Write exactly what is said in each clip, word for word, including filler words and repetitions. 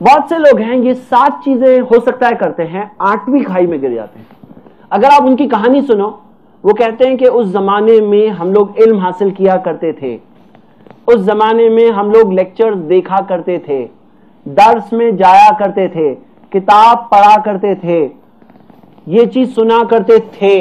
بہت سے لوگ ہیں یہ سات چیزیں ہو سکتا ہے کرتے ہیں، آٹھویں کھائی میں گر جاتے ہیں. اگر آپ ان کی کہانی سنو، وہ کہتے ہیں کہ اس زمانے میں ہم لوگ علم حاصل کیا کرتے تھے، اس زمانے میں ہم لوگ لیکچرز دیکھا کرتے تھے، درس میں جایا کرتے تھے، کتاب پڑھا کرتے تھے، یہ چیز سنا کرتے تھے.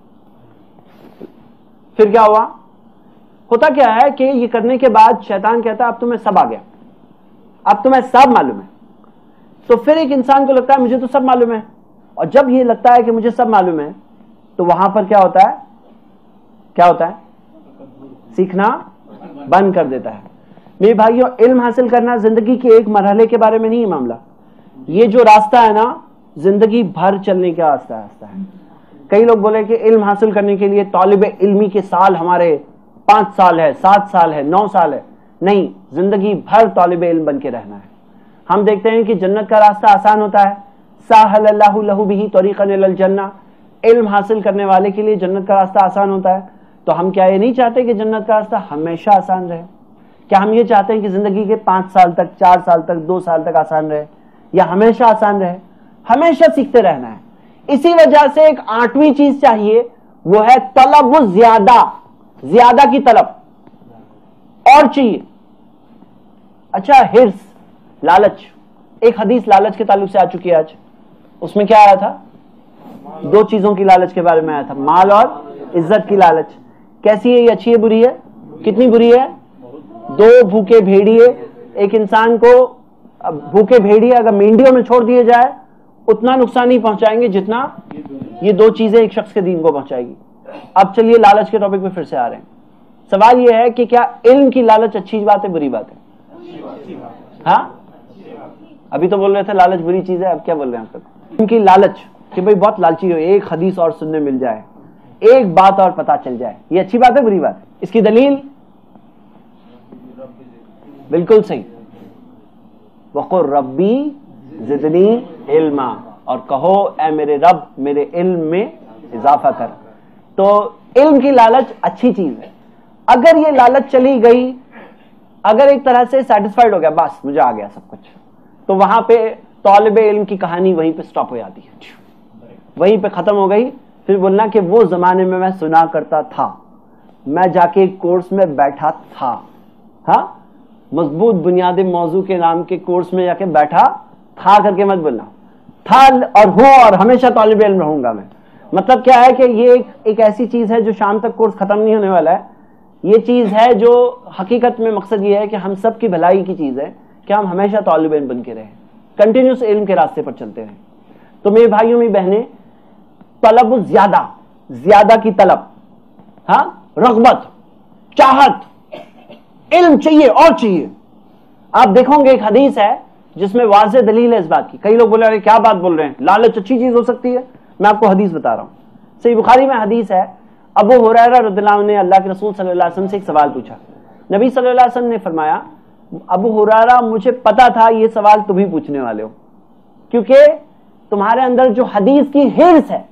پھر کیا ہوا؟ ہوتا کیا ہے کہ یہ کرنے کے بعد شیطان کہتا ہے اب تمہیں سب آ گیا، اب تمہیں سب معلوم ہے. تو پھر ایک انسان کو لگتا ہے مجھے تو سب معلوم ہے، اور جب یہ لگتا ہے کہ مجھے سب معلوم ہے تو وہاں پر کیا ہوتا ہے؟ کیا ہوتا ہے؟ سیکھنا بند کر دیتا ہے. میرے بھائیوں، علم حاصل کرنا زندگی کے ایک مرحلے کے بارے میں نہیں ہے معاملہ. یہ جو راستہ ہے نا، زندگی بھر چلنے کا راستہ راستہ ہے. کئی لوگ بولے کہ علم حاصل کرنے کے لیے طالب علمی کے سال ہمارے پانچ سال ہے، سات سال ہے، نو سال ہے. نہیں، زندگی بھر طالب علم بن کے رہنا ہے. ہم دیکھتے ہیں کہ جنت کا راستہ آسان ہوتا ہے، سہل اللہ لہ بہ طریقا الی الجنہ. علم حاصل کرنے والے کے لیے جنت کا راستہ آسان ہوتا ہے. تو ہم کیا یہ نہیں چاہتے کہ جنت کا راستہ ہمیشہ آسان رہے؟ کیا ہم یہ چاہتے ہیں کہ زندگی کے پانچ سال تک، چار سال تک، دو سال تک آسان رہے، یا ہمیشہ آسان رہے؟ ہمیشہ سیکھتے رہنا ہے. اسی وجہ سے ایک آٹھویں چیز چاہیے، وہ ہے طلب زیادہ، زیادہ کی طلب اور چاہیے. اچھا، ہرس، لالچ. ایک حدیث لالچ کے تعلق سے آ چکی ہے آج. اس میں کیا آیا تھا؟ دو چیزوں کی لالچ کے بارے میں آیا تھا، مال اور عزت کی لالچ. کیسی ہے یہ؟ اچھی ہے بری ہے؟ کتنی بری ہے؟ دو بھوکے بھیڑیے ایک انسان کو، بھوکے بھیڑیے اگر مینڈیوں میں چھوڑ دیے جائے اتنا نقصان نہیں پہنچائیں گے جتنا یہ دو چیزیں ایک شخص کے دین کو پہنچائے گی. اب چلیے لالچ کے ٹاپک پہ پھر سے آ رہے ہیں. سوال یہ ہے کہ کیا علم کی لالچ اچھی بات ہے بری بات ہے؟ ہاں، ابھی تو بول رہے تھے لالچ بری چیز ہے، اب کیا بول رہے ہیں آپ تک؟ علم کی لالچ کہ بھئی بہت لالچی ہو، ایک حدیث اور سننے مل جائے، ایک بات اور پتا چل جائے، یہ اچھی بات ہے بری بات ہے؟ اس کی دلیل بالکل صحیح، وقل ربی زدنی علما، اور کہو اے میرے رب میرے علم میں اضافہ کر. تو علم کی لالچ اچھی چیز ہے. اگر یہ لالچ چلی گئی، اگر ایک طرح سے سیٹسفائیڈ ہو گیا بس مجھے آ گیا سب کچھ، تو وہاں پہ طالب علم کی کہانی وہیں پہ سٹاپ ہو جاتی ہے، وہیں پہ ختم ہو گئی. پھر بولنا کہ وہ زمانے میں میں سنا کرتا تھا، میں جا کے کورس میں بیٹھا تھا، ہاں مضبوط بنیاد موضوع کے نام کے کورس میں جا کے بیٹھا تھا کر کے مت بولنا. تھا اور ہوں اور ہمیشہ طالب علم رہوں گا میں. مطلب کیا ہے کہ یہ ایک, ایک ایسی چیز ہے جو شام تک کورس ختم نہیں ہونے والا ہے. یہ چیز ہے جو حقیقت میں مقصد یہ ہے کہ ہم سب کی بھلائی کی چیز ہے کہ ہم ہمیشہ طالب علم بن کے رہیں، کنٹینیوس علم کے راستے پر چلتے رہیں. تو میرے بھائیوں میری بہنیں، طلب زیادہ، زیادہ کی طلب، ہاں رغبت، چاہت، علم چاہیے اور چاہیے. آپ دیکھو گے ایک حدیث ہے جس میں واضح دلیل ہے اس بات کی. کئی لوگ بولے ارے کیا بات بول رہے ہیں، لالچ اچھی چیز ہو سکتی ہے؟ میں آپ کو حدیث بتا رہا ہوں. صحیح بخاری میں حدیث ہے، ابو ہریرہ رضی اللہ عنہ نے اللہ کے رسول صلی اللہ علیہ وسلم سے ایک سوال پوچھا. نبی صلی اللہ علیہ وسلم نے فرمایا ابو ہریرہ مجھے پتا تھا یہ سوال تم ہی پوچھنے والے ہو، کیونکہ تمہارے اندر جو حدیث کی ہرس ہے،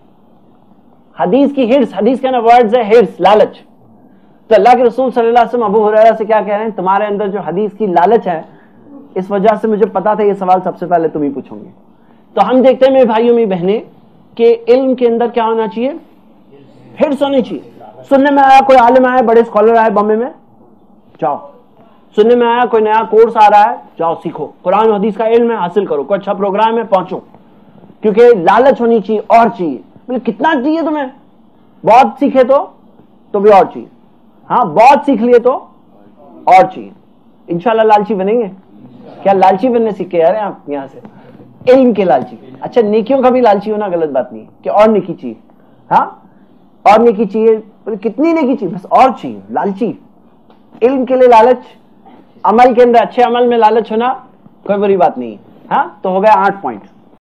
حدیث کی ہرس، حدیث کا نا ورڈز ہے ہرس، لالچ. تو اللہ کے رسول صلی اللہ علیہ وسلم ابو ہریرہ سے کیا کہہ رہے ہیں؟ تمہارے اندر جو حدیث کی لالچ ہے، اس وجہ سے مجھے پتا تھا یہ سوال سب سے پہلے تم ہی پوچھو گے. تو ہم دیکھتے ہیں میرے بھائیوں میری بہنیں کہ علم کے اندر کیا ہونا چاہیے؟ ہرس ہونی چاہیے. سننے میں آیا کوئی عالم آیا، بڑے اسکالر آئے بامبے میں، جاؤ. سننے میں آیا کوئی نیا کورس آ رہا ہے، جاؤ سیکھو، قرآن و حدیث کا علم ہے حاصل کرو، کوئی اچھا پروگرام ہے پہنچو. کیونکہ لالچ ہونی چاہیے اور چاہیے. بولے کتنا چاہیے تمہیں؟ بہت سیکھے تو تو بھی اور چاہیے. ہاں بہت سیکھ لیے تو اور چاہیے. انشاءاللہ لالچی بنیں گے. کیا لالچی بننے سیکھ کے آ رہے ہیں آپ یہاں سے؟ علم کے لالچی. اچھا نیکیوں کا بھی لالچی ہونا غلط بات نہیں کہ اور نیکی چاہیے، ہاں اور نیکی چاہیے. کتنی نیکی چاہیے؟ بس اور چاہیے. لالچی، علم کے لیے لالچ، عمل کے اندر اچھے عمل میں لالچ ہونا کوئی بری بات نہیں. ہاں تو ہو گیا آٹھ پوائنٹ.